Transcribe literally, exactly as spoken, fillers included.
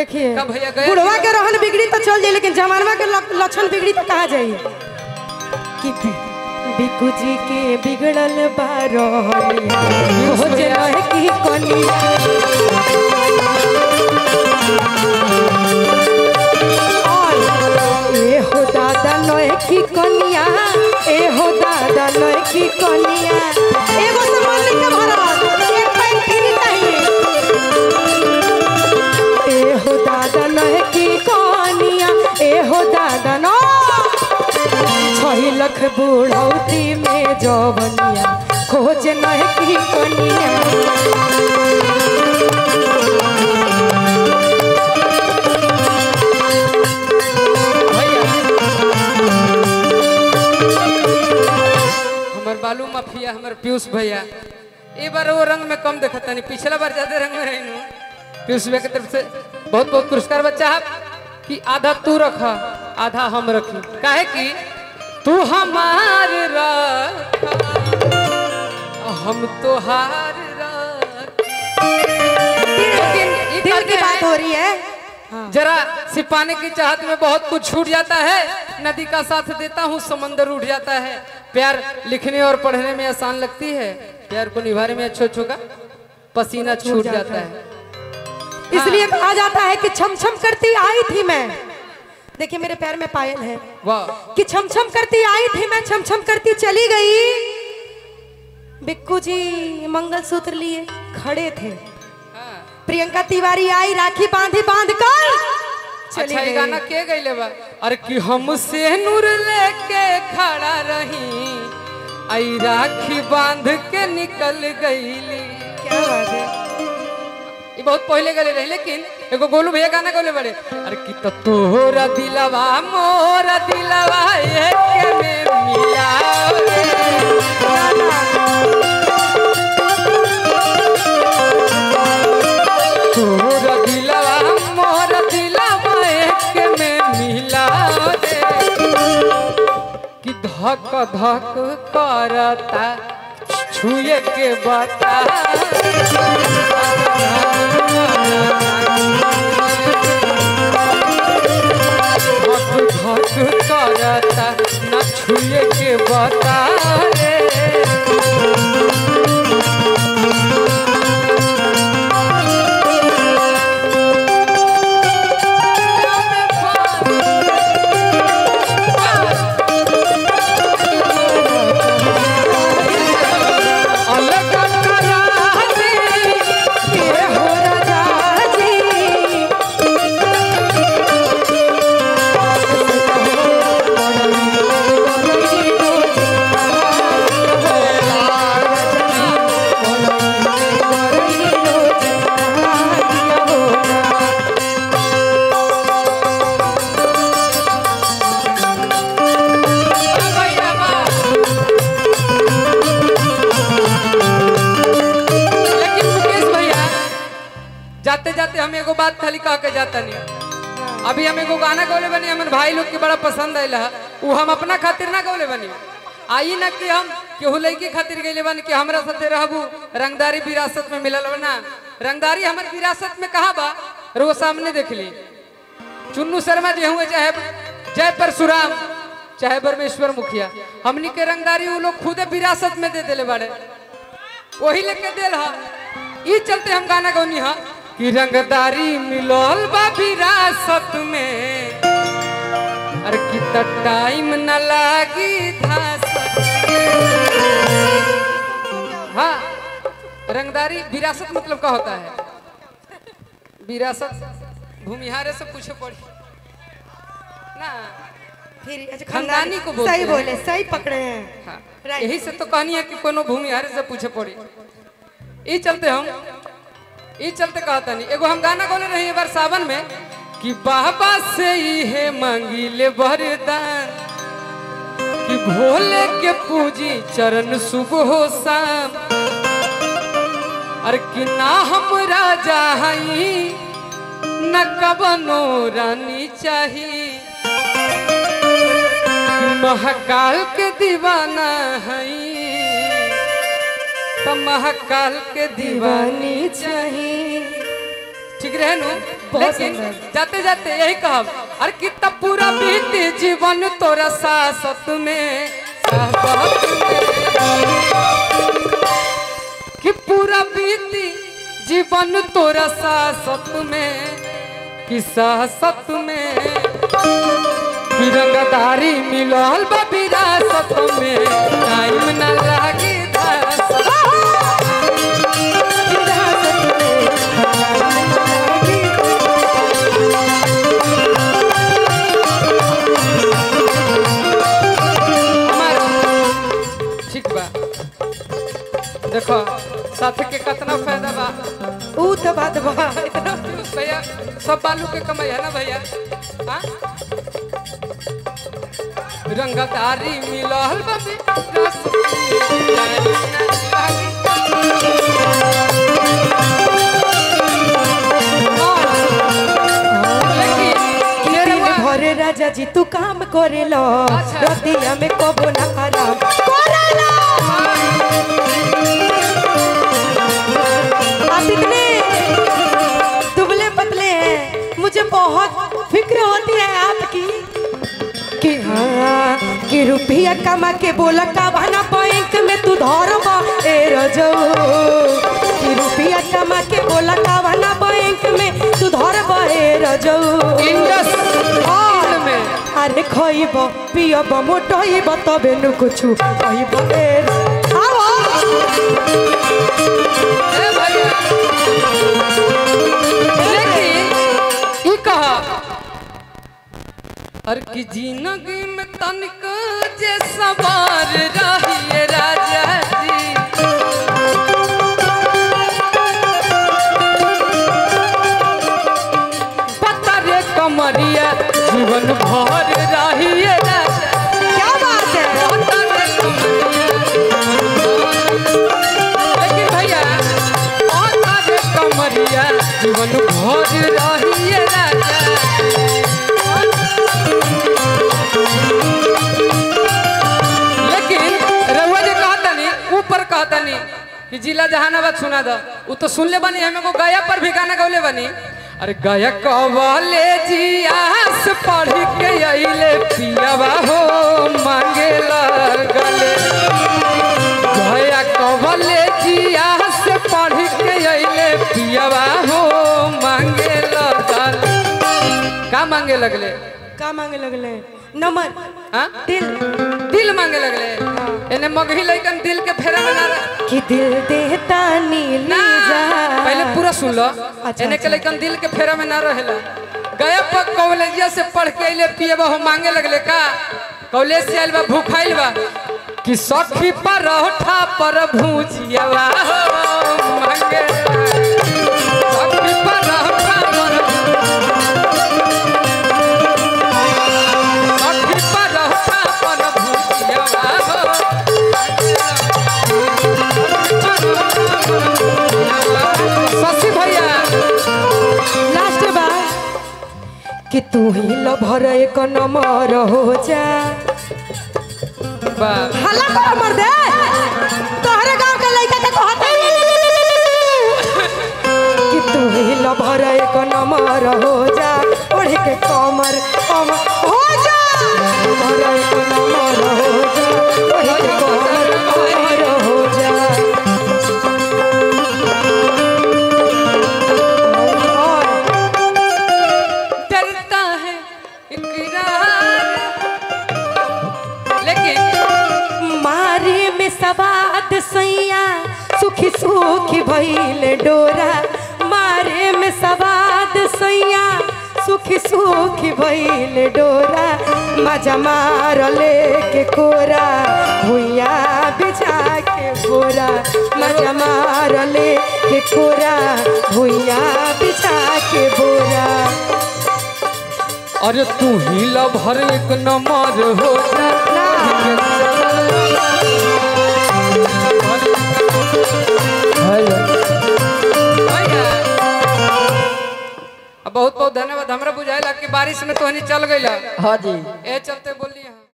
देखिए कब भैया गए बुढ़वा के रहन बिगड़ी तो चल जाए, लेकिन जमानवा के लक्षण बिगड़ी तो कहा जाए कि बिकू जी के बिगड़ल बारोहनिया हो जनो की कोनिया ए हो दादा नोए की कोनिया, ए हो दादा नोए की कोनिया। एगो से मन लिख के भरत एक पैन फ्री चाहिए। ए हो दादा नोए की कोनिया, ए हो दादा नो छही लख बुढ़ौती में जवनिया खोज नोए की कोनिया। बालू माफिया हमारे पीयूष भैया ए बार वो रंग में कम देखता नहीं, पिछला बार ज्यादा रंग में रही पीयूष भैया की तरफ से बहुत बहुत पुरस्कार। बच्चा कि आधा तू रखा आधा हम रखी, काहे कि तू हमार रखा हम तो हार दिल की बात हो रही है। हाँ। जरा सिपाने की चाहत में बहुत कुछ छूट जाता है, नदी का साथ देता हूँ समंदर उठ जाता है। प्यार लिखने और पढ़ने में आसान लगती है, प्यार को निभाने में अच्छो अच्छो का पसीना छूट जाता है। इसलिए कहा जाता है कि छम छम करती आई थी मैं, देखिए मेरे पैर में पायल है, वाह, कि छम छम करती आई थी मैं, छम छम करती चली गई। बिक्कू जी मंगलसूत्र लिए खड़े थे, प्रियंका तिवारी आई राखी बांधी बांध कर चली अच्छा, गई। गाना के गईले बा अरे कि हमसे नूर लेके खड़ा रही आई राखी बांध के निकल गईली। क्या बात है, ये बहुत पहले गले रही, लेकिन एगो गोलू भैया गाना गौले बड़े अरे कि तो तोरा दिलवा मोरा दिलवा एक में मिला तोरा दिलवा मोरा दिलवा एक में मिला कि धक धक करता छुए के बता धक धक करता न छुए के बता रे। जाते जाते हम एगो बात खाली कह के जाता नहीं। अभी हम एगो गाना गौले बनी, हमारे भाई लोग के बड़ा पसंद आयल है, वो हम अपना खातिर ना गौले बनी, आई ना कि हम केहू लड़की खातिर गईले बनी कि हमरा साथे रहबू रंगदारी विरासत में मिलल बना। रंगदारी हमारे विरासत में कहा बा रो सामने देख ली। चुन्नू शर्मा जी हुए, चाहे जय परशुराम, चाहे परमेश्वर मुखिया, हमनी के रंगदारी वो लोग खुदे विरासत में दे दिले बड़े, वही लेके दिल है। ये चलते हम गाना गौनी हा कि रंगदारी मिलल बा विरासत में, अरे कि त टाइम न लागी धासत। हाँ, रंगदारी विरासत मतलब क्या होता है? विरासत भूमिहारे से पूछे पड़ी ना, फिर खानदानी को बोलते सही हैं। बोले, सही पकड़े हैं। हाँ, यही से तो कहानी है कि कोनो भूमिहारे से पूछे पड़ी। ये चलते हम ये चलते कहता नहीं, एगो हम गाना गौले रही एक बार सावन में कि बाबा से ही है मांगी ले वरदान कि भोले के पूजी चरण सुबह हो शाम, अरे कि ना हम राजा हई न कबनो रानी चाहिए, महाकाल के दीवाना हई तो महाकाल के दीवानी चाहिए। ठीक रहे नु। लेकिन जाते जाते यही कहब, अरे कितना पूरा बीती जीवन तोरा सासत में, सासत में कि पूरा बीती जीवन तोरा सासत में, कि सासत में रंगदारी मिलल बा विरासत में, टाइम न लागी देखो साथ के कितना फायदा बा, ऊ तो बात बा भैया सब बालू के कमाई है ना भैया। हाँ रंगदारी मिलल बा घरे राजा जी तू काम करेलो, रतिया में कबो ना आराम करेलो। आप इतने दुबले पतले हैं, मुझे बहुत फिक्र होती है आपकी कि हाँ कि रुपया कमा के बोला का बना बैंक में तू धरबा ए रजो, कि रुपया कमा के बोला का बना बैंक में तू धरबा ए रजो। अरे खइब पियब मोटइब तबे नु कुछ कइब ए आओ ए भैया। लेकिन ई कहा अरे की जिंदगी में तनिक जे सवार रहिए राजा जी, पता रे कमरिया जीवन भर रहिए राजा। क्या बात है, लेकिन भैया पता रे कमरिया जीवन भर रहिए राजा। लेकिन रउआ जे कहता नहीं ऊपर कहता नहीं कि जिला जहानाबाद सुना दो, वो तो सुन ले बनी, हमें को गया पर भी गाना गौले बनी। अरे गया कवाले जियास पढ़ के अइले पियावा हो मांगे लगले, गया कवाले जियास पढ़ के अइले पियावा हो मांगे लगले। का मांगे लगले, का मांगे लगले नंबर, हाँ दिल दिल मांगे लगले। एने मगही लइकन दिल के फेरा में ना कि दिल देता नीली जा, पहले पूरा सुन लो। अच्छा, एने के लइकन दिल के फेरा में ना रहेला। गया पर कॉलेजिया से पढ़ के अइले पिएबा हो मांगे लगले का, कॉलेज से आइल बा भूखाइल बा कि सखी पर रोठा पर भूजियावा हो मांगे, सखी पर रोठा पर सखी पर रोठा पर भूजियावा हो। शशि भैया लास्ट बार कि तू ही लभर एक नंबर हो जा, हल्ला कर मर दे तोहरे गांव के लइका के कहत कि तू ही लभर एक नंबर हो जा, ओढ़ के कमर कमर हो जा, लभर एक नंबर हो जा, ओढ़ के कमर कमर हो जा। डरता है इकरार, लेकिन मारे में सवाद सैया सुखी सुखी भइले डोरा, मारे में सवाद सैया सुखी सुखी भइले डोरा, मजा मार लेके कोरा भुइया बिछा के बोरा, मजा मार लेके कोरा भुइया बिछा के बोरा। अरे तू ही लभर एक नंबर हो जा, बहुत बहुत धन्यवाद। हमरा बुझाइला कि बारिश में तो चल गई। हाँ जी ए चलते बोलिए।